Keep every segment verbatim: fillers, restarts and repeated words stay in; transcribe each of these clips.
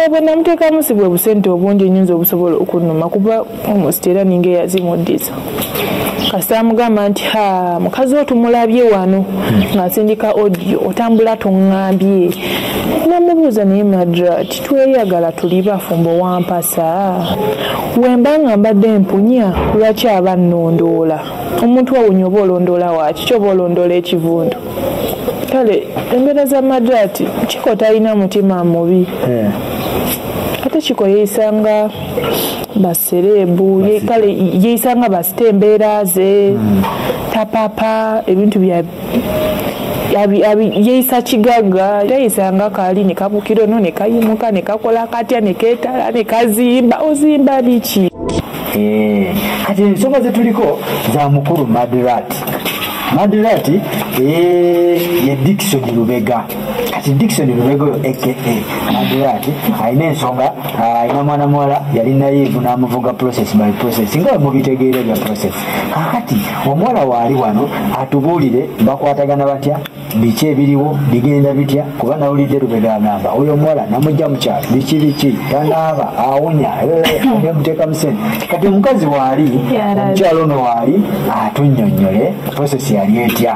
bwe namuteekamu si bwe busente obungi nyinza obusobola okunnuma kuba almost era ninga eyazimuddiza kasita amugamba nti ha mukazi wo tumulabye wano ng'asindika audio otambula toŋŋambye namubuuza naye Madrati tweyagala tuli bafumbo wampasa wemba nga mbadde empunya lwaki aba nnondoola omuntu wawunya oba olondoola waki kyoba olondoola ekivundu kale embeera za Madrati Kiko talina mutima mubi ate Kiko yeeyisanga baserebu ye kale yeeyisanga basita embeera ze mm. tapapa ebintu bya yeeyisa kigaga yeeyisanga kaali ne kabukiro no ne kayimuka ne kakola katya ne keetala ne kazimba ozimba biki eh kati ensonga zetuliko za mukulu Madrati Madrati eh ye Dickson Lubega kati Dickson Lubega aka Madrati aina ensonga aina mwana mwala yali naye n'amuvuga process by process nga mubitegeere bya process kakati omwala waali wano atubuulire bakwatagana batya biki ebiriwo bigenda bitya kuba nawulidde Lubega agamba oyo omwala namujja mu kyalo biki biki tanaaba awunya nemuteeka musene kati omukazi waali omukyalo ono waali atunnyonnyole process yali etya.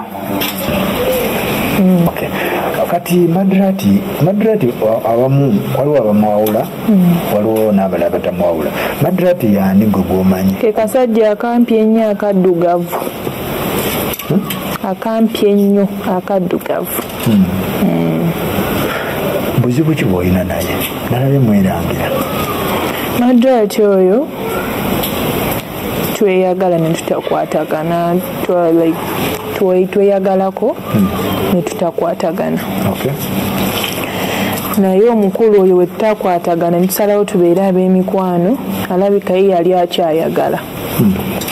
Mm. Okay. Kati Madrati Madrati awamu waliwo abamwawula waliwo n'abalala batamwawula Madrati yani gwe gwomanyi ke kasajja akampye ennyo akaddugavu hmm? akampye ennyo akaddugavu hmm. mm. buzibu ki bw'olina naye nalabe mwerangira Madrati oyo tweyagala ne tutakwatagana like tweyagalako hmm. ne tutakwatagana okay. naye omukulu oyo we tutakwatagana ne tusalawo tubeere ab'emikwano alabika ye yali akyayagala hmm.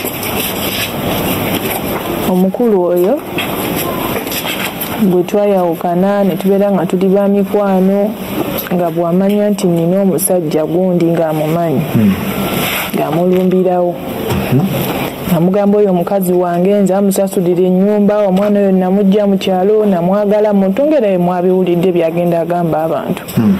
omukulu oyo bwe twayawukana ne tubeera nga tuli ba mikwano nga bw'amanya nti nina omusajja gundi ng'amumanyi hmm. ng'amulumbirawo hmm. namugamba oyo omukazi wange nze amusasulira ennyumba omwana oyo namujja mu kyalo namwagala mu ntongera mwabiwulidde byagenda agamba abantu hmm.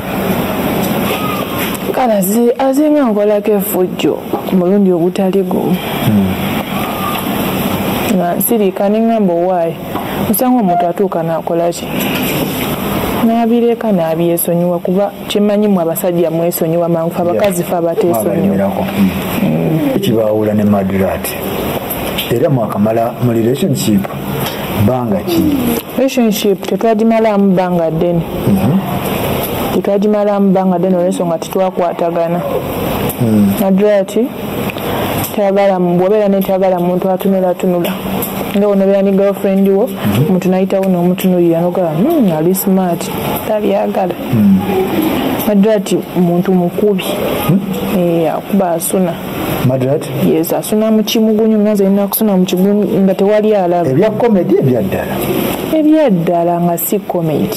kale azinga nkolako effujjo mulundi ogutali gumu hmm. nga nsirika neŋŋamba owaayi osanga omuntu atuuka n'akolaki n'abireka n'abyesonyiwa kuba kimanyimu abasajja mwesonyiwa mangu abakazi fe abateesonyiwa ekibaawula ne Madrati era mwakamala mu relationship banga ki relationship tetwagimalamu banga ddene tetwagimalamu banga ddene olw'ensonga tetwakwatagana Madrati tayagala bw'obeera netayagala muntu atunula tunula nga onobeera ne girlfriend wo omuntu nayitawo n'omutunulira nogala ali smart tabyagala Madrati muntu mukubi akuba asuna Madrati yes asuna mu kimugunyu ngaze ina kusuna mu kigunyu nga tewali alaba ebya comedy ebyaddala ebyaddala nga si comedy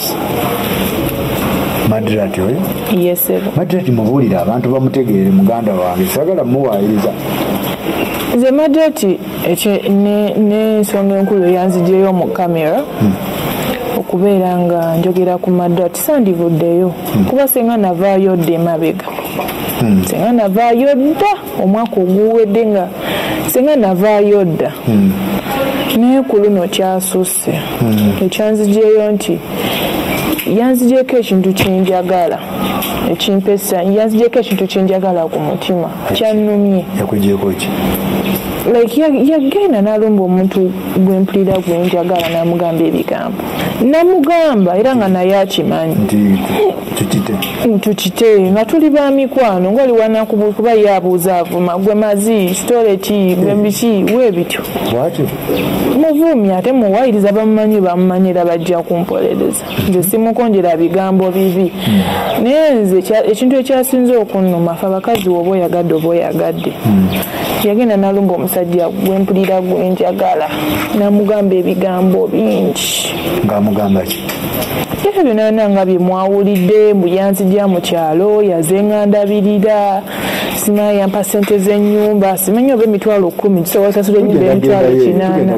Madrati oyo yes sir Madrati mubuulira abantu bamutegeere muganda wange sagala muwaayiriza nze Madrati n'ensonga enkulu eyanzijeyo mu kamera hmm. okubeera nga njogera ku Madrati sandivuddeyo hmm. kuba senga navaayo dda emabega hmm. senga navaayo dda omwaka oguwedde nga senga navaayo dda hmm. naye ku luno kyasusse hmm. ekyanzijeyo nti yanzijeeko ekintu kyenjagala ekimpesa yanzijeeko ekintu kyenjagala ku mutima kyannumye yakujeeko ki like yagenda n'alumba omuntu gwempulira gwenjagala n'amugamba ebigambo namugamba era nga naye akimanyi tukite tukite nga tuli ba mikwano ngaoli wanakubu kuba yabuuza avuma gwe mazi sitole ki gwe biki weebityo muvumi ate muwayiriza bamumanyi bamumanyira bajja kumpolereza nze simukonjera bigambo bibi naye nze ekintu ekyasinze okunnuma fe abakazi oba oyagadde oba oyagadde yagenda n'alumba omusajja gwempulira gwenjagala namugamba ebigambo bingi ng'amugamba ki ebyo byonna nga byemwawulidde mbu yanzijja mu kyalo yazeŋŋandabirira simanyi yampa ssente z'ennyumba simanyi oba emitwalo kkumi tusobola osasula ennyumba emitwalo kinaana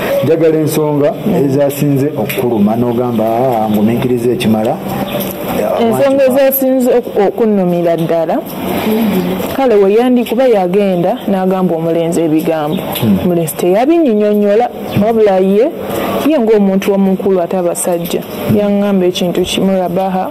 njagala ensonga ezasinze okukuluma n'ogamba ngumiikiriza ekimala ensonga ezasinze okunnumira ddala kale weyandi kuba yagenda n'agamba omulenzi ebigambo omulenzi teyabinyinyonnyola wabula ye ye ng'omuntu omukulu ate abasajja yaŋŋamba ekintu kimu Rabaha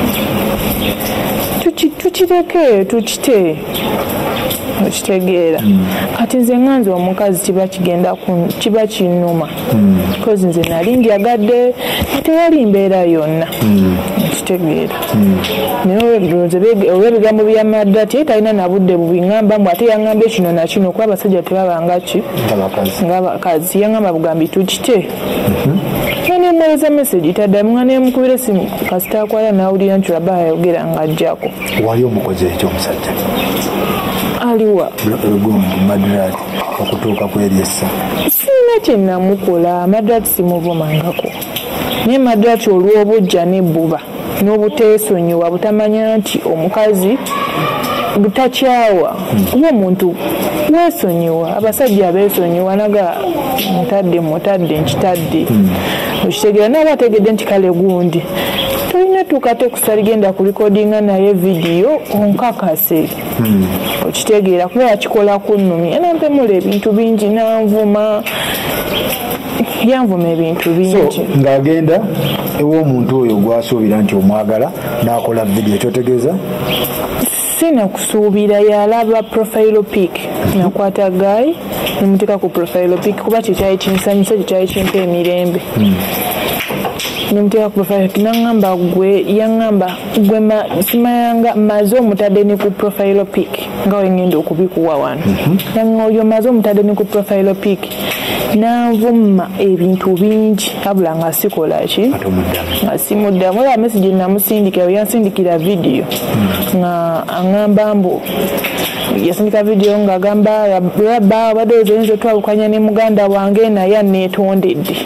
tukireke tukite okitegeera kati nze ŋŋanze omukazi kiba kigenda kiba kinnuma kozi nze nali ndyagadde tewali mbeera yonna okitegeera naye olw'ebigambo bya Madrati talina na budde bubiŋŋambamu ate yaŋŋamba kino na kino kuba abasajja tebabanga ki ng'abakazi yaŋŋamba bugambi tukite nga nemuweereza mesegi taddamu nga nemukubira essimu kasita akwala n'awulira nti Rabaha ayogera ng'ajjako wali omukozi ekyo omusajja aliwa lugundu Madrati okutuuka ku eryessa sina kye namukola Madrati simuvumangako naye Madrati olw'obujja n'ebbuba n'obuteesonyiwa butamanya nti omukazi butakyawa kuba omuntu weesonyiwa abasajja beesonyiwa naga mutadde mutadde nkitadde okitegeera naaba ategedde nti kale gundi tolina tukate kusaligenda ku likodinga naye vidiyo onkakase okitegeera kuba yakikola kunnumya nampemula ebintu bingi nanvuma yanvuma ebintu bingi ng'agenda ew'omuntu oyo gwasuubira nti omwagala n'akola vidiyo kyotegeeza sina kusuubira yalaba profile pic nakwata gayi nemuteeka ku profile pic kuba kyekyali kinsanyusa kyekyali kimpa emirembe nemuteeka ku profile pic naŋŋamba gwe yaŋŋamba gwe simayanga maze omutadde ne ku profile pic nga wengenda okubikuwa wano oyo maze omutadde ne ku profile pic nanvuma ebintu bingi abula nga sikola ki nga simuddamu ola mesigi namusindikira yansindikira vidiyo nga aŋŋamba mbu yasindika vidiyo ng'agamba Rabaha obadde oyinza otwawukanya ne muganda wange naye aneetondedde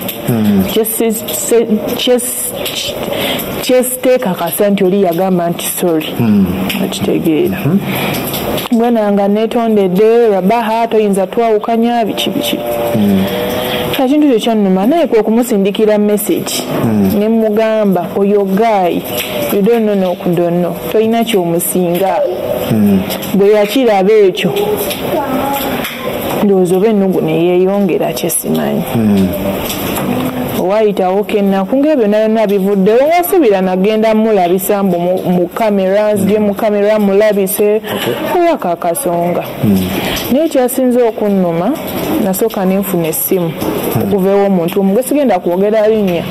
kyesiteekakasa nti oli yagamba nti sorry okitegeera mbwena nga neetondedde Rabaha toyinza twawukanya biki biki ekintu kyo kyannuma naye kwe okumusindikira message ne mugamba oyo gayi you don't know no kudonno tolina kyomusinga bwe yakiraba ekyo ndowooza oba ennugu ne yeeyongera kyesimanyi owayitawo kennaku ng'ebyo byonna byonna bivuddewo wasubira nagenda mulabisa mbu mu cameras gye mu camera mulabise olwaka akasonga naye kyasinze okunnuma nasooka nenfuna essimu okuva ew'omuntu omu gwe sigenda kwogera linnya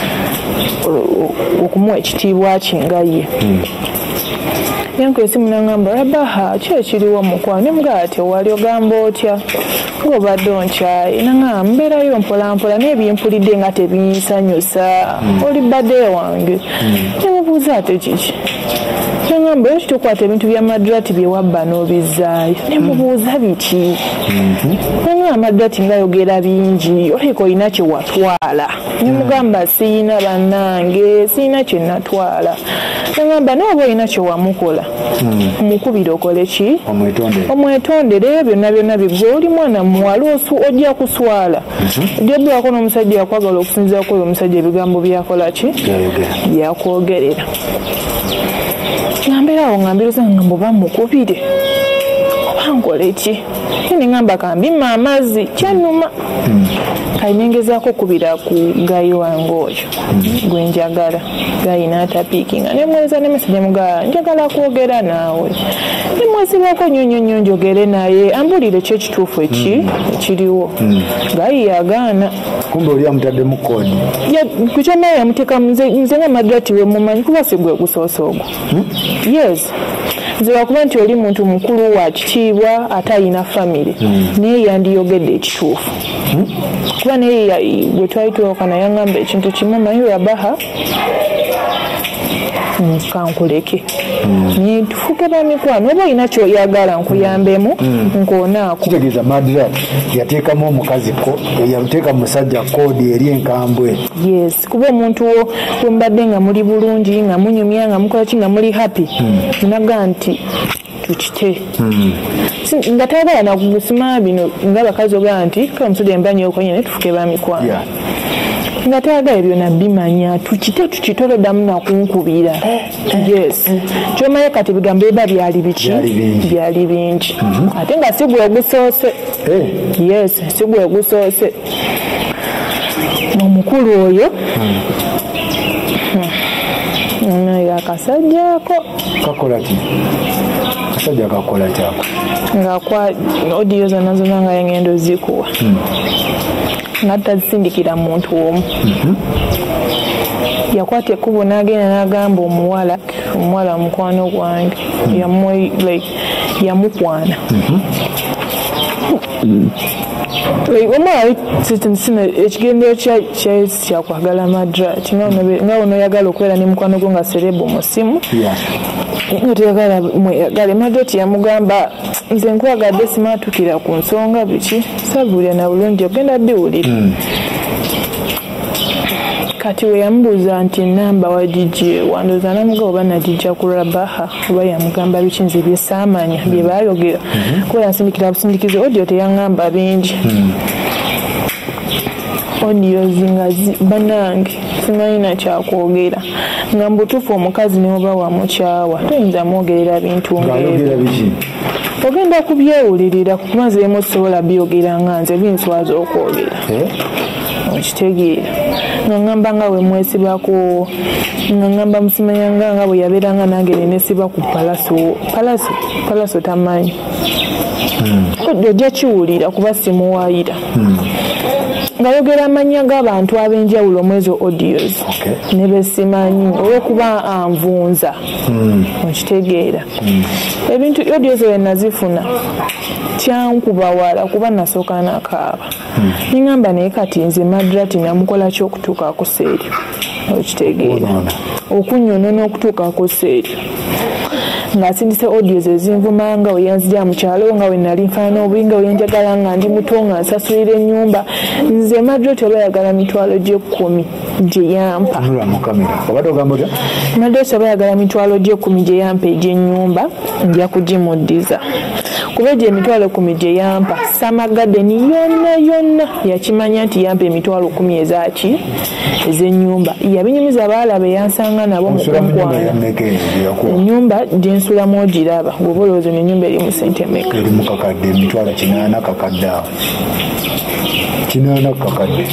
okumuwa ekitiibwa kinga ye yankuba essimu naŋŋamba Rabaha ki ekiriwo mukwano nemugaa tewali ogamba otya ng'obadde onkyaye naŋŋamba mbeerayo mpolampola naye byempulidde nga tebinsanyusa oli badde wange nemubuuza ate kiki naŋŋamba yo kitukwata ebintu bya Madrati bye wabba n'obizzaayo nemubuuza biki naŋŋamba Madrati ngayogera bingi oleka olina kye watwala nemugamba siina bannange siina kye natwala naŋŋamba nooba olina kye wamukola omukubira okole ki omwetondere eyo byonna byonna bigwe oli mwana muwala osu ojja kuswala ojja bulako n'omusajja yakwagala okusinziirako oyo omusajja ebigambo byakola ki byakwogerera ngambeerawo ngambiroza ngamba oba mukubire oba nkole ki ine ngamba kambimma amazzi kyannuma kali nengezaako okubira ku gayi wange oyo gwe njagala gayi n'atapiikinga nemweza nemesage mugaa njagala kwogera naawe nemwezibako nnyo nnyo njogere naye ambulire ki ekituufu eki ekiriwo gayi yagaana kumbe oli amutaddemu koodi kukyomala yamuteeka nze nga Madrati we mumanyi kuba si gwe gusoose ogwo yes nze wakuba nti oli muntu mukulu wa kitiibwa ate alina famire naye yandiyogedde ekituufu kuba naye bwe twali twewakana yaŋŋamba ekintu kimu manyi Rabaha kankuleke naye tufuke bamikwano oba olina kyoyagala nkuyambemu nkoonaako kitegeeza Madrati yateekamu omukazi yamuteeka musajja koodi eri enkambwe yes kuba omuntu wembadde nga muli bulungi nga munyumya nga mukola ki nga muli happy naga nti tukite nga tayagala nakugusima bino nga abakazi ogamba nti kale omusajja embanyoko nyine tufuke bamikwano nga tayagala byonna bimanya tukite tukitoloddamu nakunkubira yes kyomaye kati bigambo eba byali biki byali bingi ate nga si gwe gusoose yes si gwe gusoose omukulu oyo naye akasajjako kakola ki kasajja kakola kyako nga kwa odiyo zonna zonna nga yengendo zikuwa nga tazisindikira muntu omu yakwata ekkubo n'agenda n'agamba omuwala omuwala mukwano gwange yamukwana omwali ekigendero kyakwagala Madrat nga onoyagala okubeera ne mukwano gwo nga serebo musimu nga toyagala mweyagale Madrat yamugamba nze nkwagadde simaatukira ku nsonga biki sabuulira na bulungi ogenda biwulira kati we yamubuuza nti namba wagijje wandoza namuga oba nagijja ku Rabaha oba yamugamba biki nze byesaamanya bye baayogera kuba yansindikira busindikizo odiyo teyaŋŋamba bingi odiyo zinga banange sinalina kyakwogera nga mbutuufu omukazi neoba wamukyawa toyinza mwogerera bintu ng'ebyo ogenda kubyewulirira kuba nze emu sobola byogera nga nze binswaza okwogera okitegeera nga ŋŋamba nga we mwesibako nga ŋŋamba musimanyanga nga bwe yabeeranga nange nenesiba ku palaso palaso palaso tamanyi ojja kiwulira kuba simuwaayira ngayogera amanya g'abantu ab'enjawulo mu ezo audios ne besimanyi olw'okuba anvunza okitegeera ebintu audios we nazifuna kyankuba wala kuba nasooka nakaaba niŋŋamba naye kati nze Madrat namukola ki okutuukaako seeryo okitegeera okunnyonoona okutuukaako seeryo ng'asindise audios ezinvuma nga we yanzija mu kyalo nga we nali nfaanana obubi nga we yanjagala nga ndi muto nga nsasulira ennyumba nze Madrat oba yagala mitwalo gy'ekkumi gye yampa Madrat oba yagala mitwalo gy'ekkumi gye yampa egy'ennyumba nja kugimuddiza kuba egyo emitwalo kumi gye yampa Samagadeni yonna yonna yakimanya nti yampa emitwalo kumi ezaki ez'ennyumba yabinyumiza abaala be yansanga nabo mu kunkwana ennyumba gyensulamu ogiraba gwoba olowooza n'ennyumba eri mu sente meka eri mu kakadde emitwalo kinaana kakadde awo kinaana kakadde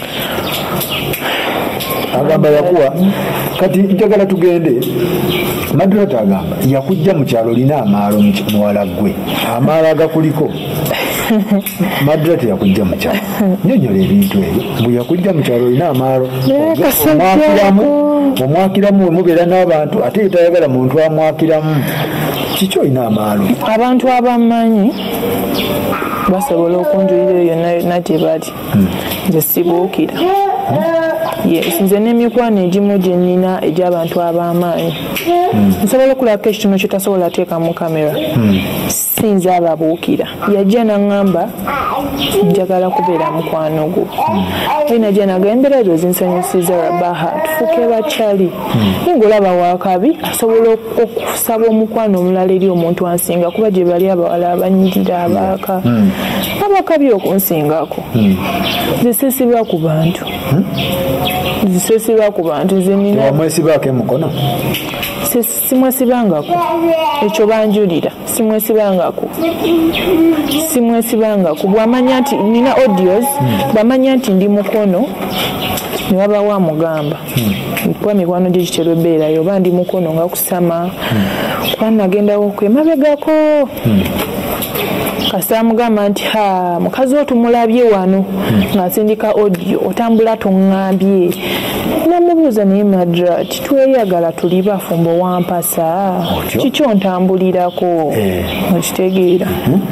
agamba yakuwa kati njagala tugende Madrat agamba yakujja mu kyalo lina amaalo muwala gwe amaalo agakuliko Madrat yakujja mu kyalo nyonyola ebintu ebyo bwe yakujja mu kyalo lina amaalo omwakiramu omwakiramu wemubeera n'abantu ate tayagala muntu amwakiramu kiki olina amaalo abantu abamanyi basobola okunjulira eyo yonna yonna gye bali nze sibuukira yes nze n'emikwano egimu gye nnina egy'abantu ab'amaanyi nsobola okulabako ekitono kye tasobola teeka mu kamera sinza ababuukira yajja naŋŋamba njagala kubeera mukwano gwo olina gye naga embeera ezo zinsanyusiza Rabaha tufuuke bakyali ng'olaba wakabi asobola okusaba omukwano omulala eri omuntu ansinga kuba gye bali abawala abanyirira abaaka abakabi okunsingako zisesibwa ku bantu zisesibwa ku bantu nze nina wamwesibaako emukono simwesibangako ekyo banjulira simwesibangako simwesibangako bwamanya nti nina audios bamanya nti ndi mukono ne wabawo amugamba kuba mikwano gye kitera ebeerayo oba ndi mukono nga kusama kuba nagendawo kwemabegako kasita amugamba nti ha mukazi wo tumulabye wano ng'asindika audio otambula toŋŋambye namubuuza naye Madrat tweyagala tuli bafumbo wampasa kiki ontambulirako okitegeera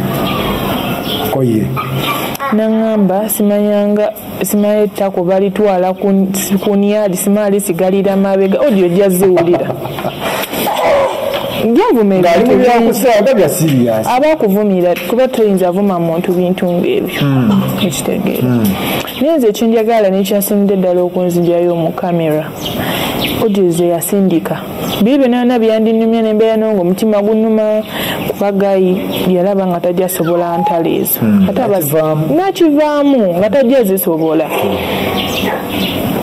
koye naŋŋamba simanyanga simanyi ettako balitwala kuniyali simaali sigalira mabega audio gyaziwulira abakuvumira kuba toyinza avuma muntu bintu ng'ebyo ekitegeera naye nze ekyenjagala nekyasinidde eddala okunzijayo mu kamera audio ze yasindika biibyo naana byandinyumya nembeera nonga omutima gunnuma kuba gayi yalaba nga tajja sobola ntalo ezo nakivaamu nga tajja zisobola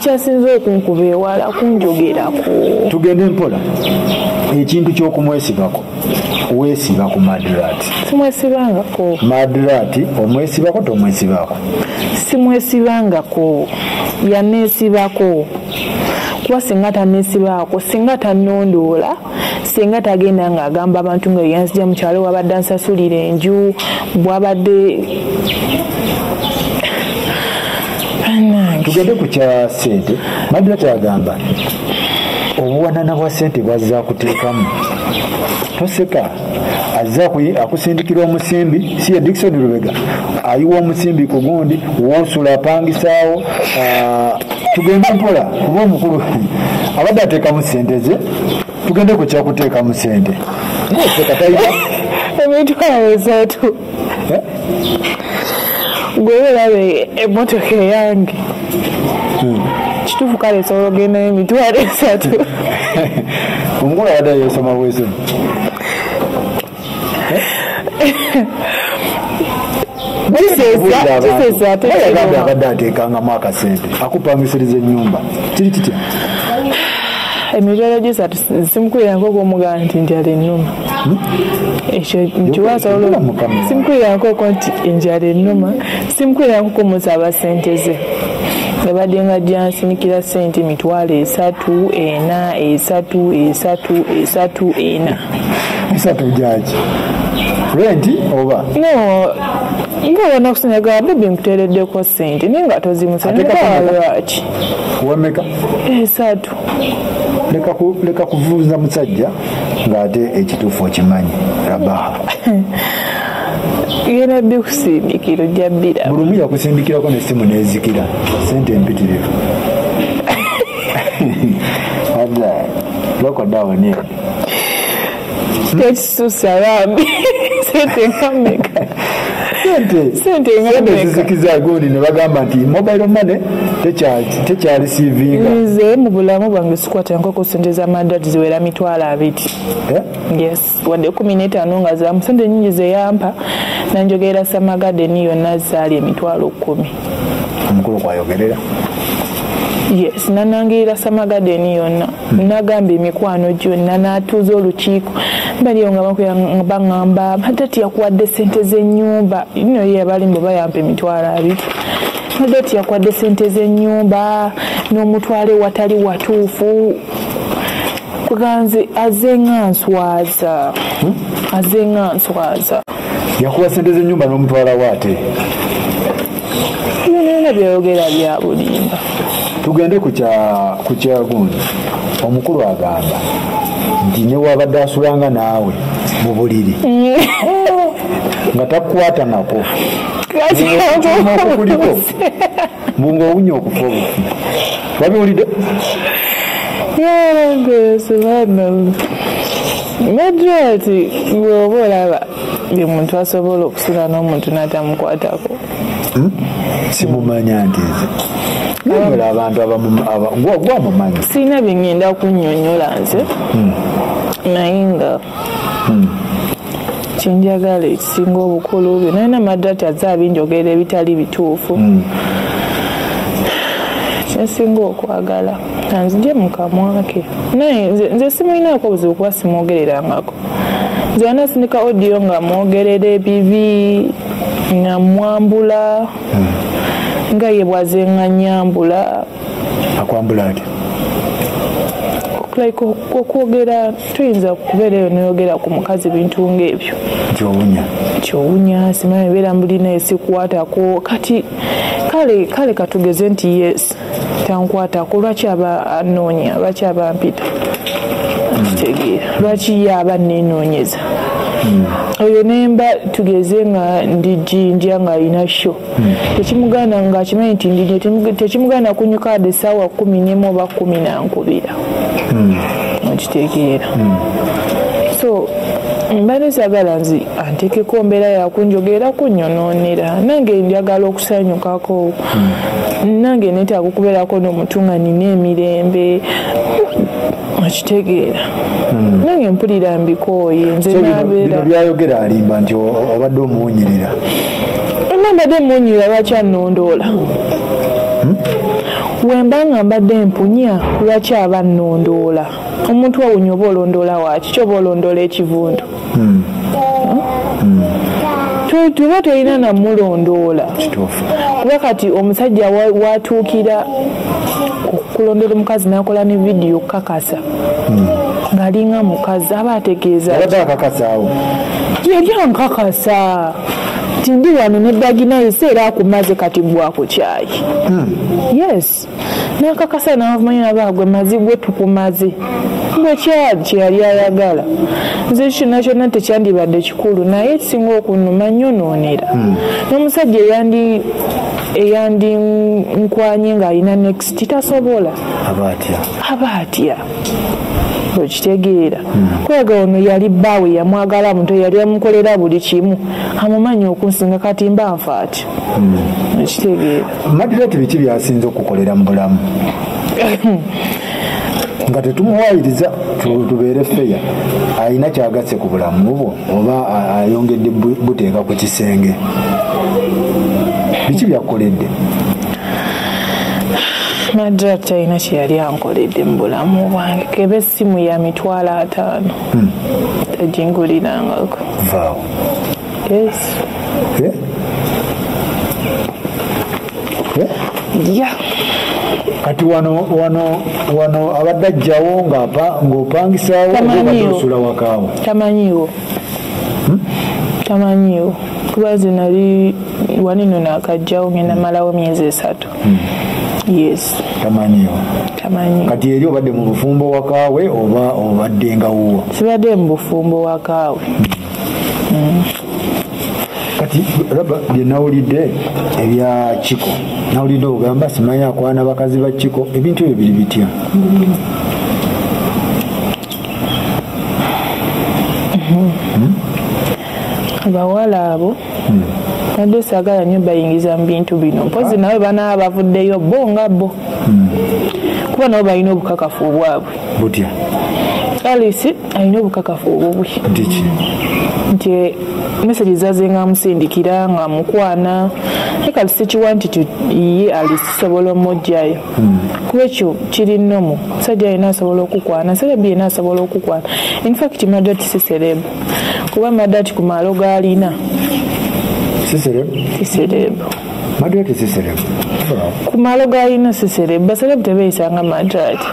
ekyasinze okunkuba ewala kunjogerako. Tugende mpola. Ekintu ky'okumwesibako weesiba ku Madrat. Simwesibangako. Madrat omwesibako tomwesibako? Simwesibangako, yaneesibako. Kuba singa taneesibaako, singa tannondoola, singa tagenda ng'agamba abantu nga yanzija mu kyalo wabadde ansasulira enju, bwabadde. Tugende ku kya ssente. Madrat agamba obuwanana bwa ssente bwazza kuteekamu. Toseka azza akusindikira omusimbi, si ya Dickson Lubega, ayiwa omusimbi ku gundi, wonsula apangisaawo. Tugende mpola kuba omukulu abadde ateekamu ssente ze. Tugende ku kyakuteekamu ssente. Ng'oseka tayita emitwalo esatu. Gwe olabe emmotoka eyange kituufu kale esobola ogendayo emitwalo esatu. Omukulu abadde yeesoma bwesoni. Kisesa abadde ateekangamu akasente akupangisiriza ennyumba kiri kitya? Emitwalo gisatu simukulirako okwomugaa nti njala ennuma. Ekyo nkiwasobola simukulirako oko nti enjala ennuma, simukulirako okumusaba ssente ze. Yabadde nga jansinikira ssente mitwalo esatu, ena, esatu, esatu, esatu, ena. Esatu gyaki? Renti oba? No, nga wanakusinyaga bibi nkuteereddeko ssente naye nga tozimusalaki. Wameka? Esatu. Leka kuvuuza musajja ng'ate ekituufu okimanyi. Rabaha. Yena bikusindikira ojja bbira. Bulumu yakusindikirako n'essimu n'ezikira. Ssente empitirivu. Adda loko down here. Tekisusa bambi. Sente nkameka. Sente. Sente nkameka. Zizikiza gundi ne bagamba nti mobile money tekyali receiving. Nze mu bulamu bwange sikwatangako ssente za Madrat ziwera mitwalo abiri. Yes. Wadde kumi n'etaano nga za ssente nnyingi ze yampa nanjogera Samagadeni yonna zaali emitwalo kkumi. Omukulu kwayogerera? Yes, nanangirira Samagadeni yonna. Nagamba emikwano gyonna n'atuuza olukiiko. Baliyo nga baŋŋamba Madrat yakuwadde ssente z'ennyumba. Nno ye abalimbo bayampa emitwalo abiri. Madrat yakuwadde ssente z'ennyumba n'omutwale watali watuufu. Kuganze azenga nswaza. Azenga nswaza. Yakuwa ssente z'ennyumba n'omutwala waate. Byonna byayogera bya bulimba. Tugende ku kya gundi. Omukulu agamba nti ne wabadde asulanga naawe mu buliri nga takukwata nako okukuliko mbunga owunya okufa obufi. Wabiwulidde? Madrat bw'oba olaba buli muntu asobola okusula n'omuntu n'atamukwatako. Simumanya nti nze nyola abantu gwamumanyi. Sirina bye ngenda kunnyonnyola nze naye nga kyenjagala ekisinga obukulu byo nalina Madrat azze abinjogera ebitali bituufu. Kyensinga okwagala anzije mu kamwa ke naye nze simulinaako obuzibu kuba simwogererangako. Nze wanasindika audio nga mwogerera ebibi nga mwambula nga ye bwazenga nyambula. Akwambula ati? Like okwogera tuyinza kubeera eyo noyogera ku mukazi bintu ng'ebyo. Kyowunya. Kyowunya simanyi beera mbulina esikwatako kati kale kale katugeze nti yes tankwatako lwaki aba anoonya lwaki aba mpita kitegeera lwaki ye aba nenoonyeza. Oyo nemba tugeze nga ndi jinja nga alina sho tekimuganda nga akimanyi nti ndi tekimuganda kunyuka essaawa kumi n'emu oba kumi na nkubira okitegeera. So mbadde sagala nzi anteekeko mbeera yakunjogera kunnyonoonera nange njagala okusanyukako nange neetaaga okubeerako n'omuntu nga nina emirembe okitegeera. Nange mpulira mbikooye nze nabeera byayogera alimba nti obadde omuwunyirira. Mbadde muwunyirira lwaki annondoola wembanga mbadde empunya lwaki aba nnondoola omuntu awunya oba olondoola waki kyoba olondoola ekivundu mm. mm. tuba tolina namulondoola kuba kati omusajja watuukira okulondoola omukazi nakola ne vidiyo kakasa mm. ng'alinga mukazi aba ategeeza yali ankakasa nti ndi wano neddaginaise era akumaze kati gwako kyayi mm. yes nakakasa namanyi nabagwe mazigwe tukumaze bwekyali kyeyali ayagala nze kyonna kyonna tekyandibadde kikulu naye kisinga okunuma nyonoonera mm. n'omusajja eyandi eyandi nkwanye ng'alina next tasobola aba atya aba atya okitegeera mm. kwega ono yali bbaawe yamwagala muntu yali amukolera buli kimu amumanyi okunsinga kati mba nfa atya mm. okitegeera Madirati biki byasinze okukolera mu bulamu nga tetumuwayiriza tubeere feya alina kyagasse ku bulamu bwo oba ayongedde buteeka ku kisenge biki byakukoledde Madirati alina kyeyali ankoledde mu bulamu bwange keba essimu ya mitwalo ataano hmm. tagingulirangako vaawo yes eh? eh? yeah. kati wano wano wano abadde ajjawo ng'opangisaawo osula wakaawo tamanyiwo hmm? tamanyiwo kuba ze nali wanino naakajjawo ngenda malawo myezi esatu hmm. yes tamanyiwo tamanyiwo kati eri obadde mu bufumbo wakaawe oba obadde nga wuwo sibadde mu bufumbo wakaawe hmm. hmm. kati raba bye nawulidde ebya Kiko nawulidde ogamba simanyi akwana bakazi ba Kiko ebintu ebyo biri bitya mm-hmm. mm-hmm. bawala abo nadde saagala nnyo bayingiza mu bintu bino mpozi nawe banaaba bavuddeyo bo nga bo mm. kuba nabo balina obukakafu obwabwe butya Alice alina obukakafu obubwe nti message zaze nga musindikira nga mukwana eka sikiwa nti ye Alice sobola omujjayo mm. kuba ekyo kiri nnomu sajja alina asobola okukwana serebu yena asobola okukwana in fact Madirati si serebu kuba Madirati ku malo gaalina si serebu si serebu Madirati si serebu ku malo gaalina si serebu baserebu tebeeyisanga Madirati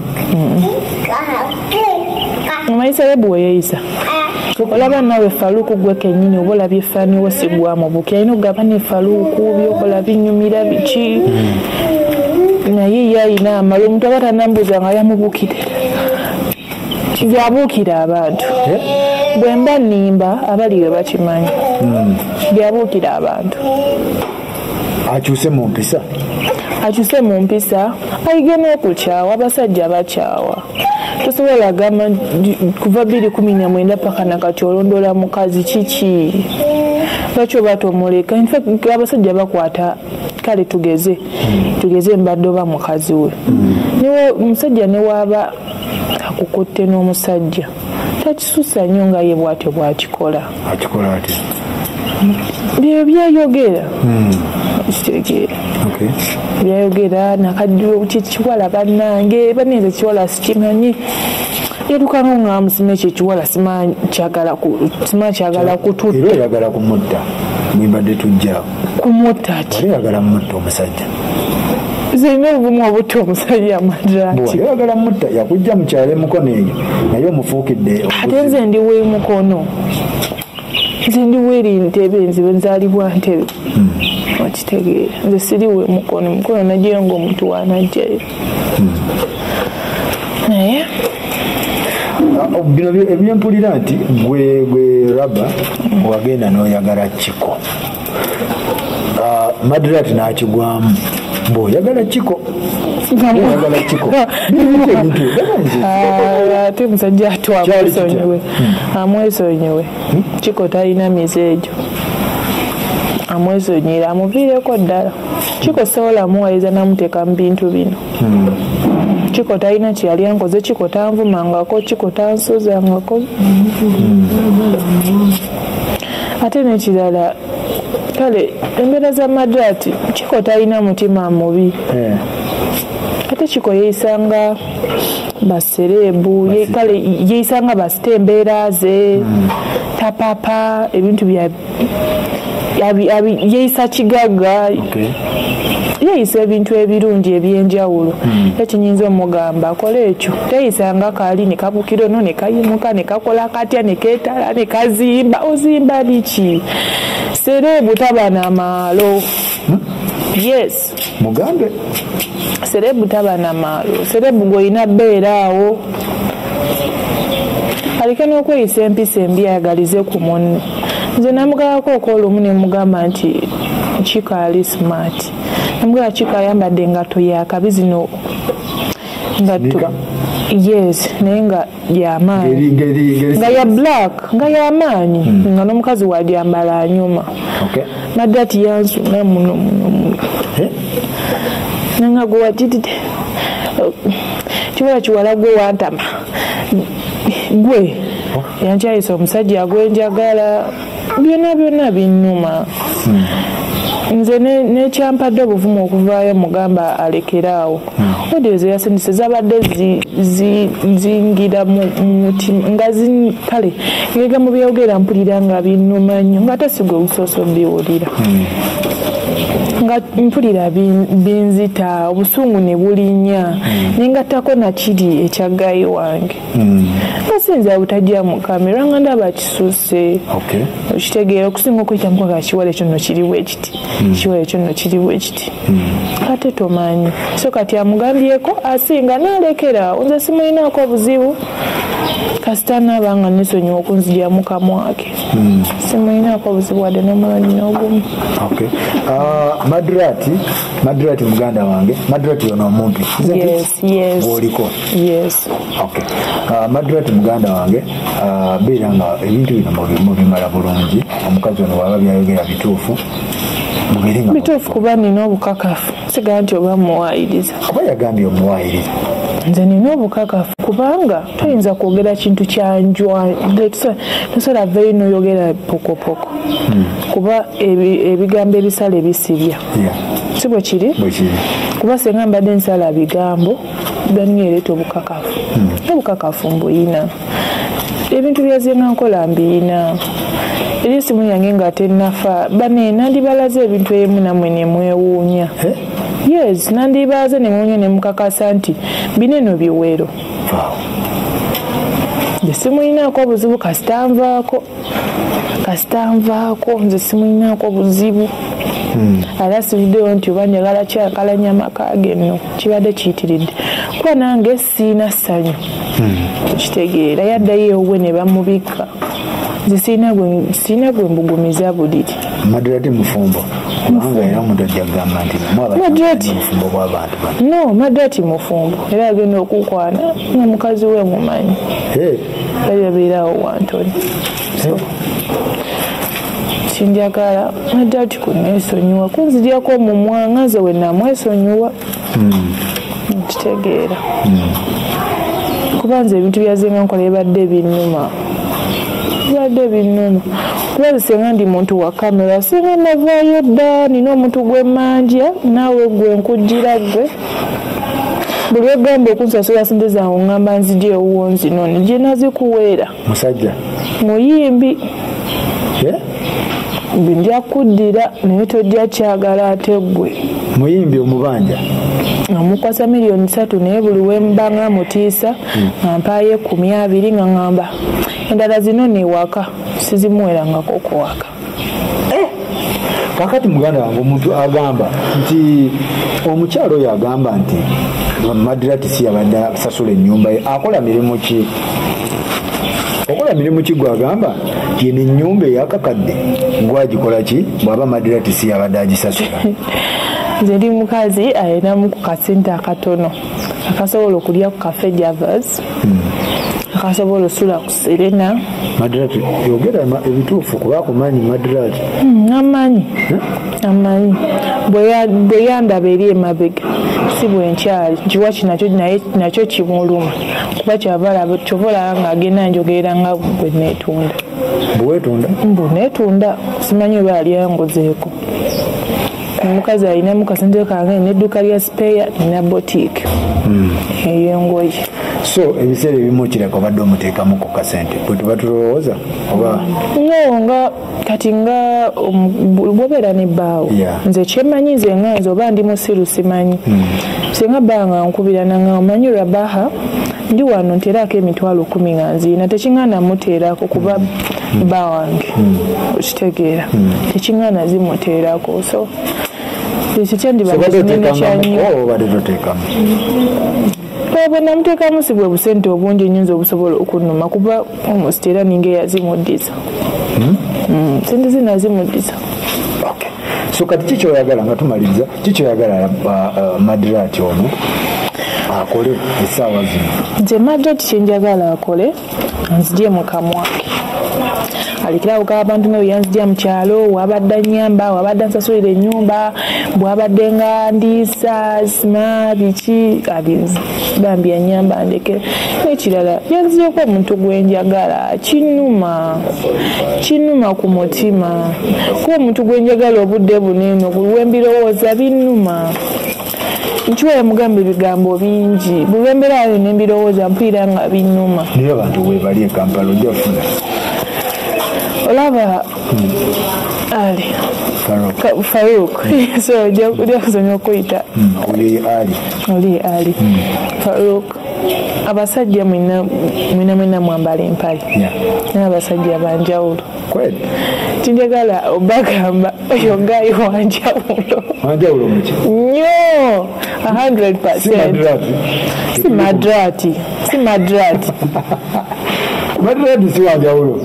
omanyi serebu weyeeyisa olaba nawe Faluku gwe kennyini oba olabye effaaniwo sigwamu buki alina okugamba ne Faluku byokola binyumira biki naye ye alina amala omuntu aba tanambuuza nga yamubukire byabuukira abantu bwe mba nnimba abaliwe bakimanyi byabuukira abantu akyuse mu mpisa akyuse mu mpisa ayige n'okukyawa abasajja bakyawa tosobola gamba kuva bbiri kumi na mwenda paka nakati olondoola mukazi kiki lwaki oba tomuleka infact abasajja bakwata kale tugeze tugeze mbadde oba mukazi we niwe omusajja newaaba akukutte n'omusajja takisusa nnyo nga ye bwatyo bwakikola akikola ati byo byayogera kitegeera byayogera nakaddiwe kikiwala bannange banenze kiwala sikimanyi yadukanga nga musima ekyo ekiwala simanyi kyagala kututta era oyagala kumutta mwimbadde tujja kumutta ati oyagala mutta omusajja zirina obumu obutta omusajja Madirati oyagala mutta yakujja mukyalo emukono eyo naye omufuukidde ate nze ndi w'emukono nze ndi w'eri ntebe nzibe nzaalibwa ntebe okitegeera nze siri w'emukono mukono najeyo ng'omuntu wanajjayo naye bino ebyempulira nti gwe gwe raba wagenda n'oyagala Kiko Madirati n'akigwamu bw'oyagala Kiko oyagala Kiko ate musajja ati amwesonyiwe amwesonyiwe Kiko talina mizeejo amwesonyire amuviireko ddala Kiko sobola amuwaliza namuteeka mu bintu bino Kiko talina kyeyali ankoze Kiko tanvumangako Kiko tansozangako ate n'ekirala kale embeera za Madirati Kiko talina mutima mubi ate kiko yeisanga baserebu ye kale yeisanga bastembeera ze mm. tapapa ebintu bya yabi abi yeisa kigaga okay. Yeisa ebintu ebirungi ebyenjawulo mm. ekinyinza omugamba akola ekyo teyisanga kali ne kabukiro no ne kayimuka ne kakola katya ne ketala ne kazimba ozimba biki serebu tabana maalo hmm? Yes mugambe serebu tabana maalo serebu goina beeraawo alikana okweyisa empisa embi ayagalize ku munne nze namugalako okwolumu ne mugamba nti kikaali smart namugala kika ayambadde engatto yakabi zino ngatto yes naye nga yamaanyi nga ya black nga yamaanyi hmm. nga n'omukazi wadyambala anyuma okay. Madrati yansuna muno muno muno eh? Nanga gwatitite kiwala kiwala gwe wantama gwe oh. Yankyayisa omusajja gwenjagala byonna byonna binnuma hmm. Nze nekyampadde obuvumu okuvaayo mugamba alekeraawo odi ezo yasindise zabadde zingira mu mutima nga kale ngega mu byogera mpulira nga binnuma nnyo nga ate sigwe busooso biwulira nga mpulira binzita obusungu ne bulinnya nengattako nakiri ekyaggayi wange basinza butajja mu kamera nga ndaba kisusse okitegeera okusinga okwekyamukwaka kiwala ekyo nno kiriwo ekiti kiwala ekyo nno kiriwo ekiti ate tomanyi so kati amugambyeko asinga nalekera nze simulinaako obuzibu kasita naabanga nesonyiwa okunzija mu kamwake simulinaako obuzibu wadde n'omulonyi n'ogumu Madrati Madrati muganda wange Madrati ono omuntu yes yes goliko yes okay uh, Madrati muganda wange uh, beera nga ebintu bino mu bimala bulungi omukazi ono waba byayogera bituufu mubiringa bituufu kuba nina obukakafu sigaa nti oba muwaayiriza kuba yagambye omuwaayiriza nze nina obukakafu kubanga toyinza kwogera kintu kyanjwa tosobola veeyo noyogera pokopoko hmm. kuba ebigambo ebisala ebisibya yeah. si bwe kiri kuba senga mbadde nsala bigambo ganiyereeta obukakafu hmm. obukakafu mbuyina ebintu byazenga nkola mbiyina eri esimu yange nga tennafa bane nandibalaze ebintu emu namwe nemwewuunya eh? Yes nandibaze nemwewuunya nemukakasa nti bineno biwero wow. Nze simulinaako obuzibu kasita nvaako kasita nvaako nze simulinaako obuzibu hmm. Era sivuddeyo nti oba njagala kyakalanya amaka ge nno kibadde kiyitiridde kuba nange siina ssanyu hmm. kitegeera yaddayo ewuwe ne bamubikka nze siina gwe mbugumiza buliri Madrati mufumbo kubanga era omuntu ajja kugamba nti Madrati mufumbo bw'abantu no Madrati mufumbo era agenda okukwana nga mukazi we mumanyi bali babeerawo wantoni so sinjagala Madrati kuneesonyiwa kunziryako omumwa nga nze we namwesonyiwa kitegeera kuba nze ebintu byazenga nkola ebadde binnuma bibadde binnuma kuba senga ndi muntu wa kamera senga navaayo dda nina omuntu gwemmanja naawe gwe nkujjira gwe buli wegamba okunsasula sente zange ngamba nzija ewuwo nzino nigye nazikuweera musajja muyimbi nja kuddira naye tojja kyagala ate gwe muyimbi omubanja nga mukwasa miliyoni satu naye buli wembanga mutiisa nga mpaayo ekumi abiri nga ngamba endala zino newaka sizimuwerangako okuwaka eh, kakati muganda wange omuntu agamba nti omukyalo oyo agamba nti Madrati si yabadde asasula ennyumba ye akola mirimu ki okola mirimu ki gwagamba yene ennyumba eyakakadde gwagikola ki bw'aba Madrati si yabadde agisasula nze ndi mukazi ayinamu ku kasente akatono akasobola okulya ku cafe javas hmm. akasobola osula ku Serena Madrati yogera ebituufu kuba kumanyi Madrati hmm, amanyi hmm? amanyi bwe yandaba eri emabega si bwenkyali nkiwa kinakyo naye nakyo kimuluma kuba kyovalaba nga agenda njogerera nga bwe neetunda bwetunda mbu neetunda simanyi oba ali ayongozeeko omukazi alinamu kasente kange n'edduuka lya sipeya nina boutique ey'engoye. So ebiseera ebimu kireka obadde omuteekamu ku kasente bwe tuba tulowooza oba no nga kati nga bwobeera ne bbaawo nze kyemmanyi nze nga nze oba ndi musiru simanyi singa bbaa nga nkubira nanga omanyi Rabaha ndi wano nteerako emitwalo kumi nga nziina tekiŋŋaana muteerako kuba bba wange okitegeera tekiŋŋaana zimuteerako so ekyo kyandibadde kinene kyanyo bwe namuteekamu si bwe busente obungi enyinza obusobola okunnuma kuba almost era ninga eyazimuddiza sente zina zimuddiza. So kati kikyoyagala nga tumaliriza kikyoyagala Madrati ono akole essaawa zino? Nze Madrati kyenjagala akole nzigye mu kamwake alikirawo ka abantu nga bweyanzigya mu kyalo wabadde nyamba wabadde nsasulira ennyumba bwabadde nga ndiisa sima biki bambi anyamba ndeke n'ekirala yanzigyeko omuntu gwenjagala kinuma kinuma ku mutima kuba omuntu gwenjagala obudde buneeno lwembirowooza binnuma nkiwa mugamba ebigambo bingi bulwemberayo nembirowooza mpulira nga binnuma naye abantu webali e Kampala ojja kufuna olaba Ali Farouk so ojja kuzanya okuyita oli Ali oli Ali Farouk abasajja mwina mwina mwina mwambala empale naye abasajja banjawulo kweli tinjagala obagamba oyo gayi wanjawulo wanjawulo muki nnyo a hundred percent si Madrati si Madrati Madrati si wanjawulo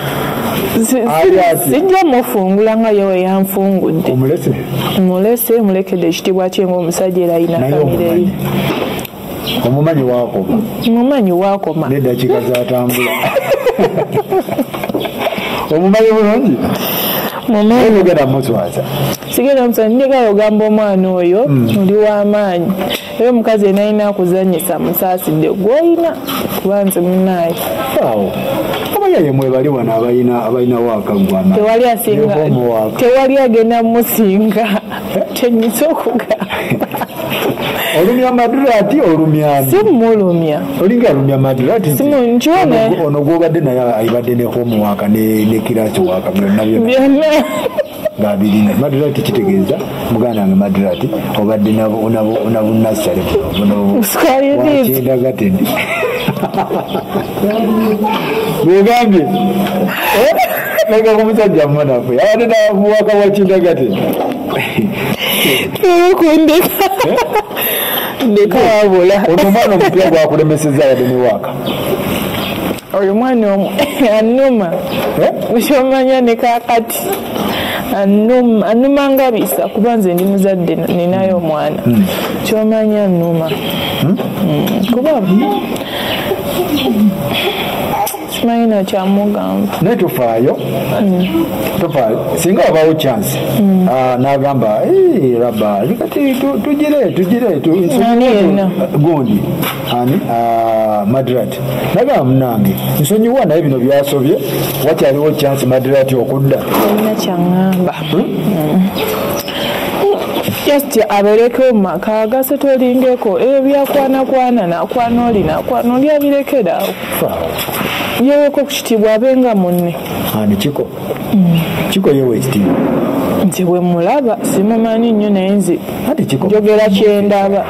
sijja mufungula nga yewe yanfungudde omulese mulese mulekedde ekitibwa kye ng'omusajja era ayina famire eri omumanyi wakoma mumanyi wakoma n'eddakiika zatambula omumanyi bulungi mumanyi ogenda muswaza sigenda muswaza njagala ogamba omwana oyo oli w'amaanyi era omukazi ena alina akuzanyisa musaasidde gw'olina kuba nze munaayo awo abayaye mwebali wano abalina abalina waaka gwama tewali asinga tewali agenda musinga kyenyisa okugamba olumya Madrati olumya simulumya olinga alumya Madrati simunkione ono gwobadde naye ayibadde ne homework ne ne kirasi waka byonna byonna ngabirina Madrati kitegeeza muganda wange Madrati obadde nabo nabo nabo nasale buno wakyenda gatendi bwegambye naga kumusajja mmanafu yabadde nabuwaka wakyenda gatendi kundeka ndeka wabula ono omwana omupya gwakulemeseza yadde ne waaka oyo mwana omu annuma okyomanya ne kaakati annuma annuma nga bisa kuba nze ndi muzadde ninayo omwana kyomanya annuma kuba simanyi nakyamugamba naye tofaayo tofaayo singa wabawo chance n'agamba raba kati tugire tugire gundi ani Madrati nagamba munange nsonyiwa naye bino byasobye wakyaliwo chance Madrati okudda olina kyaŋŋamba just abereke omumaka agase tolingeko ebyo byakwanakwana nakwana oli nakwana oli abirekeraawo yeweko ku kitiibwa abenga munne ani kiko kiko yewe ekitiibwa nti bwe mulaba simumanyi nnyo naye nze njogera kyendaba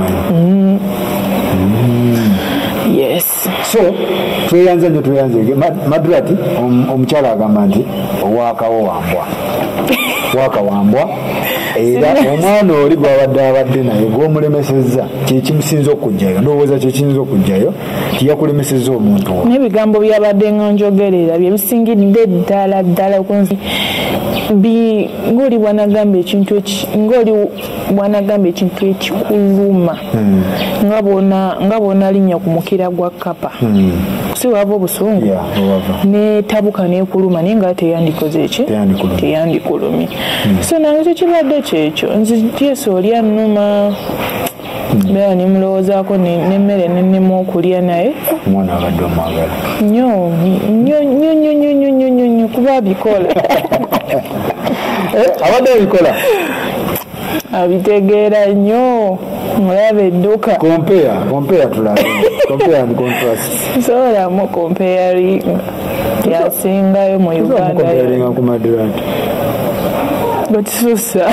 yes so tweyanze nyo tweyanze Madrati omukyala agamba nti owakawo wambwa waka wambwa era omwana oli gwabadde abadde naye gw'omulemesezza kyekimusinza okujjayo ndowooza kyekiyinza okujjayo tiyakulemesezza omuntu wo n'ebigambo byabadde nga njogerera bye bisingidde ddala ddala kunzi ng'oli bwanagamba ekintu ng'oli bwanagamba ekintu ekikuluma nga bw'onalinnya ku mukira gwa kapa si wava obusungu n'etabuka n'ekuluma naye nga teyandikoze eki teyandikulumye so nange tekibadde kyekyo nzi yesu oli annuma beera nimulowoozaako n'emmere nennemu okulya naye omwana abadde omwagala nnyo nnyo nnyo nnyo nnyo nnyo nnyo nnyo kuba abikola abadde abikola abitegeera nnyo mulabe edduka compare compare tulabe compare and contrast soolamu comparing yasingayo mu Uganda comparing ku Madrati batususa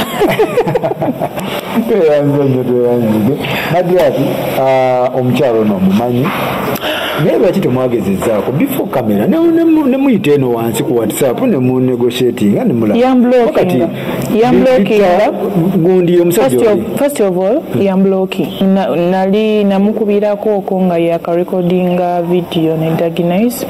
teyanze nnyo teyanze Madrati omukyalo ono omumanyi naye lwaki temwagezezaako before camera ne muyita eno wansi ku WhatsApp ne mu negotiatinga ne mulakati gundi omusajja first of all yamblocking nali namukubirako oko nga yakarekodinga video ne Daginais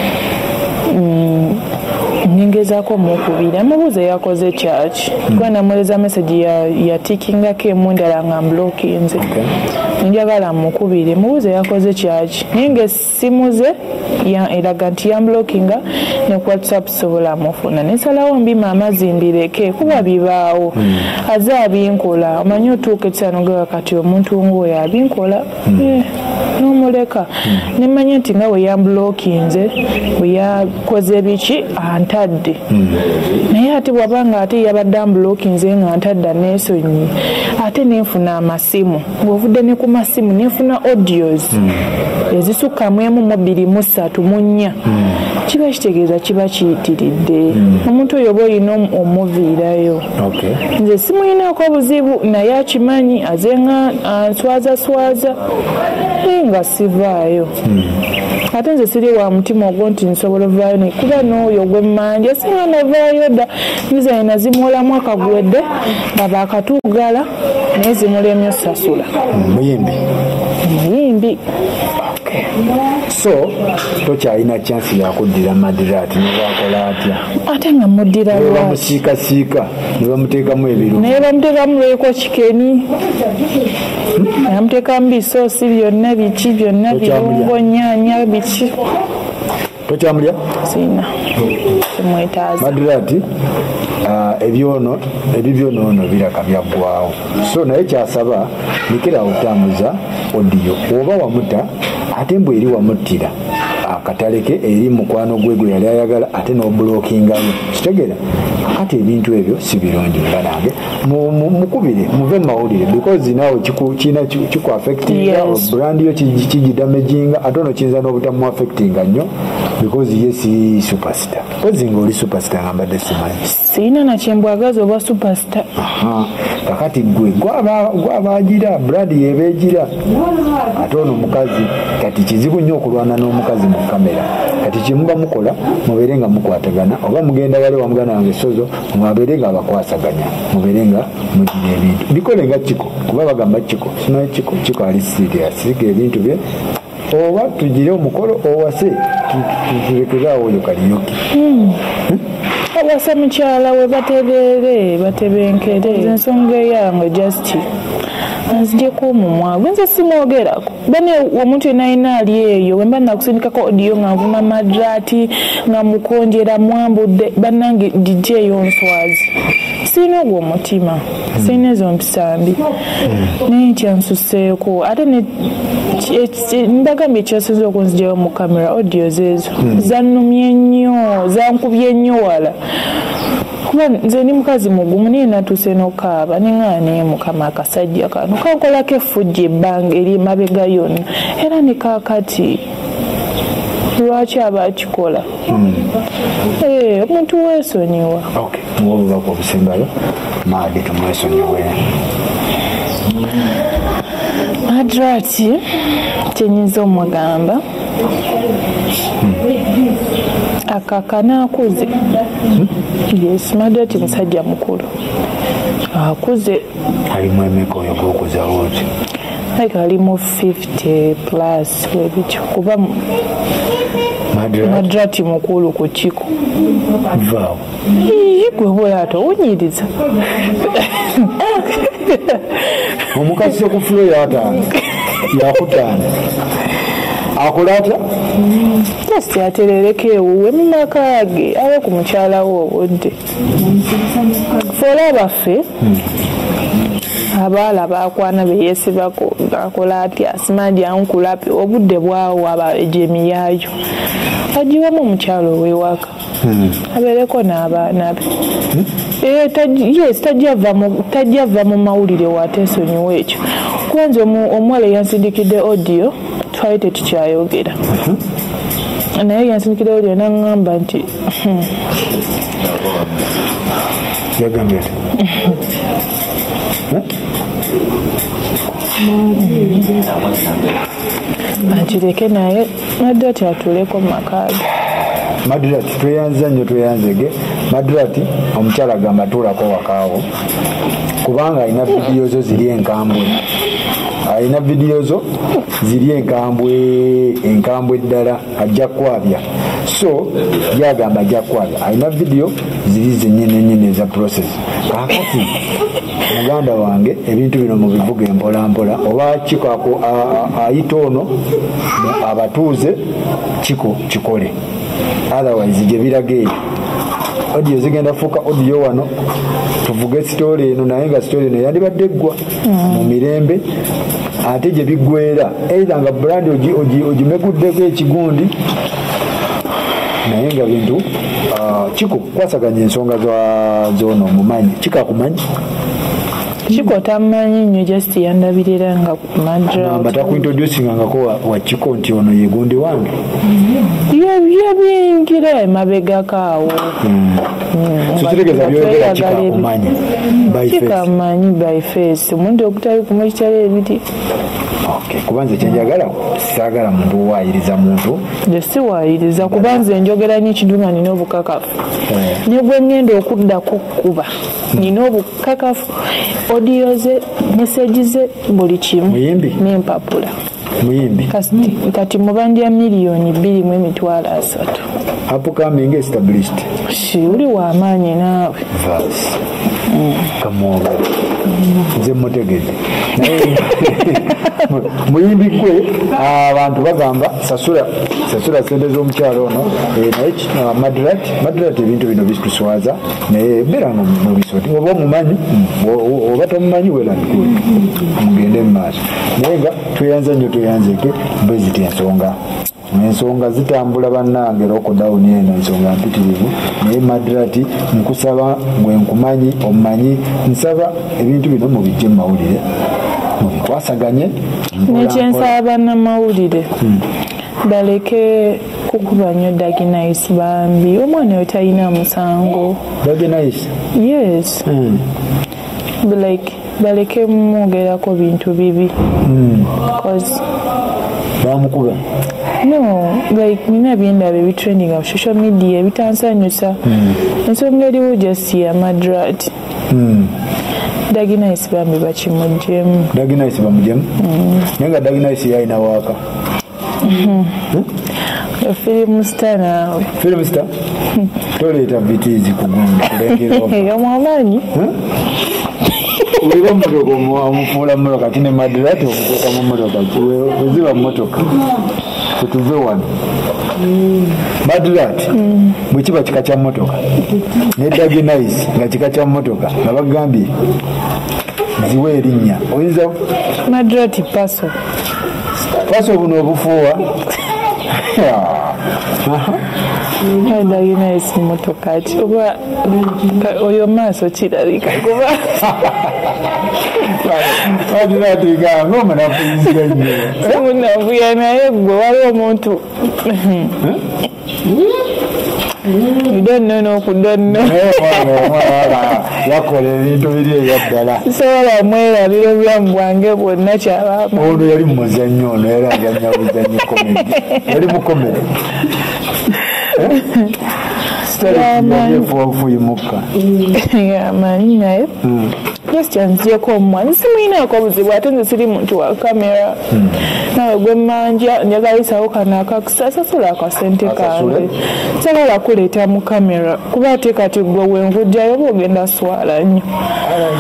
ningezaako mukubira amubuuza yakoze church kuba namuleza message yatikingako emundala nga mblokinze njagala mukubire mubuuze yakoze church naye ng'essimuze eraga nti yamblokinga ne ku WhatsApp sobola mufuna nesalawo mbima amazimbireke kuba bibaawo aze abinkola omanyi otuuka ekisanogewa kati omuntu ng'oyo abinkola n'omuleka nemanya nti nga we yamblokinze we yakoze biki antadde naye ate bwabanga ate yabadde amblokinze nga antadde aneesonyi ate nenfuna amasimu bw'ovudde ne ku masimu nenfuna audios ezisukkamu emu mu bbiri mu ssatu mu nnya kiba kitegeeza kiba kiyitiridde omuntu oyo oba olina omuviirayo nze simuyinaako buzibu naye akimanyi aze nga answazaswaza naye nga sivaayo ate nze siri wa mutima ogwo nti nsobola ovaayo nekuba n'oyo gwe mmanja singa novaayo dda nze nazimuolamu akagwedde nga baakatuugala naye zimulemye sasula muyimbi muyimbi so tokyalina chansi yakuddira Madrati nebakola atya ate nga muddira bamusiikasiika ne bamuteekamu ebiru naye bamuteekamu lweko kikeni bamuteekamu bisoosi byonna biki byonna birungo nyaanya biki tokyamulya sina temwetaaza Madrati ebyono ebibyonoono biraka byaggwawo so naye kyasaba nikira otambuza odiyo oba wamuta ate mbwe eri wamuttira akataleke eri mukwano gwe gwe yali ayagala ate n'obulokingayo kitegeera kati ebintu ebyo si birungi nga nange mukubire muve mu mawulire because naawe kiina kiku affectinga brand yo kigidamaginga ate ono kiyinza n'obutamu affectinga nnyo because ye si superstar kozi ng'oli superstar nga mbadde simanyi siina nakyembwagaza oba superstar kakati gwe gwabaagira brand yebeegira ate ono mukazi kati kizibu nnyo okulwana n'omukazi mu kamera kati kyemuba mukola mubeere nga mukwatagana oba mugenda wale wamugana wange sozo mwabeere nga abakwasaganya mubeere nga mugira ebintu bikole nga kiko kuba bagamba kiko simanyi kiko kiko ali serious siga ebintu bye oba tugire omukolo owase tulekeraawo oyo kaliyoki abasa mukyala we batebeere batebenkere ensonga eyange just nzijeko omumwa gwenze simwogerako bane omuntu yena ayina ali eyo wemba nakusindikako odiyo nga nvuma Madrati nga mukonjera mwambudde bannange D J onswazi sina ogwo omutima sina ezo mpisambi naye kyansuseeko ate ndagambye ekyasinza okunzijayo mu kamera odiyo zezo zannumye nnyo zankubye nnyo wala kuba nze ni mukazi mugumu naye natuuse n'okaaba neŋŋaa naye mukama akasajja kano kankolako effujja ebbanga eri emabega yonna era ne kaakati lwaki aba akikola omuntu weesonyiwa obubaka obusembayo maadi tumwesonyiwe Madrati kyenyinza omugamba akakana akuze yes Madrati musajja mukulu akuze alimu emeka oyo gwokuzawo oti like alimu fifty plus webityo kuba Madrati mukulu ku kiko vaawo gwe bwolaata owunyiriza omukazi okufulo yataano yakutaano akola atya just aterereka ewuwe mu maka ge abe ku mukyala we obudde fola abaffe abaala bakwana beyesibako akola atya simandi ankulapi obudde bwawo aba ejemi yaayo agiwamu omukyalo ow'ewaka abeereko n'abaana be yes tajja va mu mawulire waateesonyiwa ekyo kwanza omuwala yansindikidde audio twali tetukyayogera naye yansindikidde audio naŋŋamba nti yagambye agireke naye Madrati atuuleko mu makaage. Madrati tweyanza nnyo tweyanzege. Madrati omukyala agamba tuulako wakaawo kubanga alina vidiyo zo ziri enkambwe alina vidiyo zo ziri enkambwe enkambwe ddala ajja kwabya so yagamba ajja kwabya alina vidiyo ziri zenyine nyine eza process kakati muganda wange ebintu bino mubivuga empola mpola oba kiko ayita ono abatuuze kiko kikole otherwise gye biraga eyo audio zigenda fuuka audio wano tuvuge sitooli eno naye nga sitooli eno yandibadde eggwa mu mirembe ate gye biggwera either nga brand ogimeguddeko ekigundi naye nga bintu kiko kwasaganya ensonga zoono omumanyi kikakumanyi Chiko tamanyi nnyo just yandabirira nga Madrati batakuintroducingangako wa Chiko nti ono ye gundi wange byabiyingira emabegako awo kitegeeza byogera kikakumanyi kikamanyi by face omuntu okutali kumukitala ebiti kubanza kyenjagala saagala muntu waayiriza muntu si waayiriza kubanza enjogera n'ekiduma nina obukakafu ne gwe ngenda okuddako kuba nina obukakafu audio ze message ze buli kimu n'empapula muyimbi kati mubandya miliyoni bbiri mu emitwalo asatu upcoming established si uli w'amaanyi naawe kamwoga nze mutegedde muyimbi gwe abantu bagamba sasula sasula sente z'omukyalo ono naye Madrati Madrati ebintu bino bituswaza naye beeranga mu bisoti oba omumanyi oba tomumanyi welandikuli mugende mu maaso naye nga tweyanza nnyo tweyanzeke mbe ziti ensonga ensonga zitambula bannange lockdown eno ensonga mpitirivu naye Madrati nkusaba gwe nkumanyi omumanyi nsaba ebintu bino mubijje mu mawulire mubikwasaganye nekyensaba bannamawulire baleke kukuba nnyo Daginais bambi omwana we talina musango Daginais yes mm. like baleke mwogerako bintu bibi mm. cause bamukuba no like nina byendaba ebitrending of social media ebitansanyusa mm. ensonga eriwo just ya Madrati mm. Daginais bambi bakimuggyemu Daginais bamuggyemu naye nga Daginais yalina waaka film star naawe film star toleeta bitiizi kugundi kulengera omwamanyi uliba mmotoka omufuula mmotoka kati ne Madrati okutuuka mu mmotoka weziba mmotoka tetuve wano Madrati bwe kiba kika kya mmotoka ne Daginais nga kika kya mmotoka nga bagambye ziwe erinnya oyinza Madrati paso paso buno obufuuwa Daginais mmotoka ki oba oyo maaso kirabika kuba Madrati nga omunafuyiziga nnyo omunafuya naye gwe waliwo omuntu you don't know no ku don't know yakola ebintu biri ebyaddala sobola mwerabira obulamu bwange bwonna kyabaamu ono yali mu muzannyo ono yali azannya buzannyo komedi yali mu komedi sitalifuyimuka amanyi naye just kyanziyeko omwana simuyinaako obuzibu ate nze siri muntu wa kamera nawe gwe manja njagalisawo kano akasasasula akasente kange sagala kuleeta mu kamera kuba ate kati gwe wenvujjayo oba ogenda swala nnyo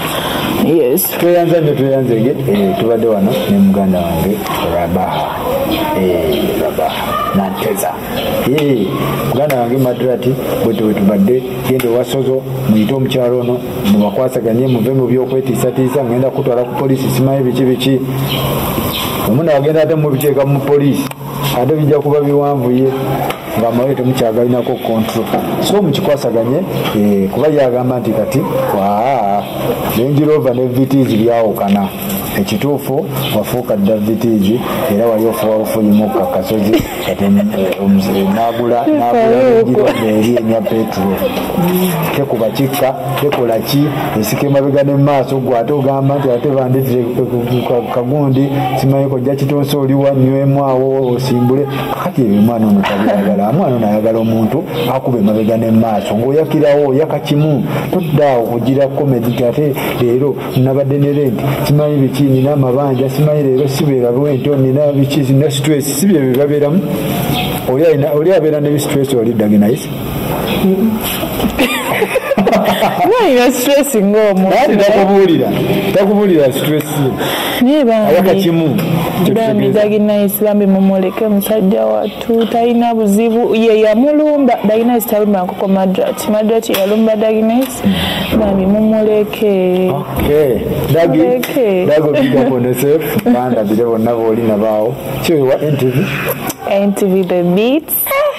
yes tweyanza nnyo tweyanzege tubadde wano ne muganda wange Rabaha eh baba nanteza eh muganda wange Madrati bwetu bwetu badde gende wasozo muyite omukyalo ono mubakwasaganye muve mu byokwetiisatiisa ngenda kutwala ku poliisi simanyi biki biki omuna wagenda ate mubiteeka mu poliisi ate bijja kuba biwanvuye ng'amawe temukyagalinaako control so mukikwasaganye eh, kuba yagamba nti kati waa Range Rover ne vitizi byawukana ekituufu wafuuka dda vitizi era wali ofuwa bufuyimu ku kasozi nagula eri enya petro tekuba kikka tekola ki esika emabega ne maaso gwe ate ogamba nti ate bandetire kagundi simanyi kojja kitonsa oliwa nywemu awo osimbule kati ebyo mwana ono tabyagala mwana ono ayagala omuntu akuba emabega ne maaso ng'oyakirawo oyaka kimu toddaawo kugira komedi ti ate leero nabadde ne renti simanyi biki nina amabanja simanyi leero sibeera bwento nina biki nina stress si bye bibabeeramu oli abeera ne bistress oli daginayisi nina stress ng'omuntu takubuulira takubuulira stress ayaka kimu bambi daginayisi bambi mumuleke musajja wattu talina buzibu ye yamulumba daginayisi talumba nkoko Madrati Madrati yalumba daginayisi bambi mumuleke dagi dago bigako nesef banda bire bonna booli nabaawo kiwewa N T V N T V the beats